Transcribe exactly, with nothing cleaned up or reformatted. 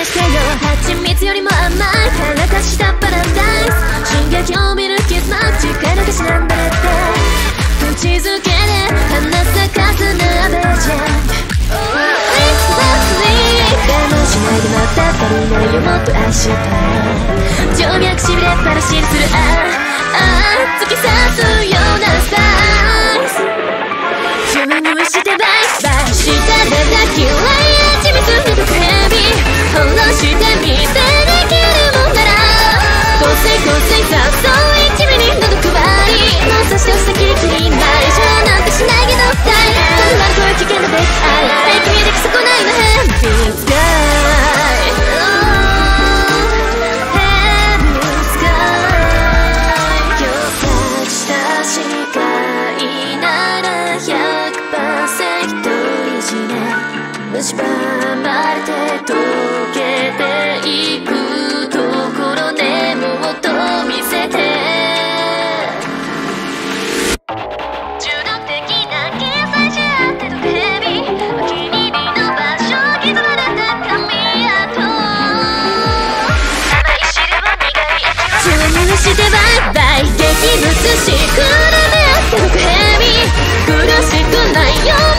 してよ。蜂蜜よりも甘いからかしたパラダイス。進撃を見るキスマッチ力消しなんだねって。口づけで花咲かすなベージェン我慢しないでまた足りないよもっと愛したい。静脈しびれっぱなしにするああ突き刺すようなスタイス。注入してバイバイしたでだ嫌い蜂蜜の毒蛇殺してみせできるもんなら香水香水さっそう一味に喉配りもうそして押したキリキリな以上なんてしないけど二人こんな声危険なベストアイ君でき損ないのヘビースカイ蝕まれて溶けていくところでもっと見せて中毒的な気配し合って毒蛇お気に入りの場所傷まれた髪跡甘い汁を苦い味を注入してバイバイ激物しくれてあって毒蛇苦しくないよ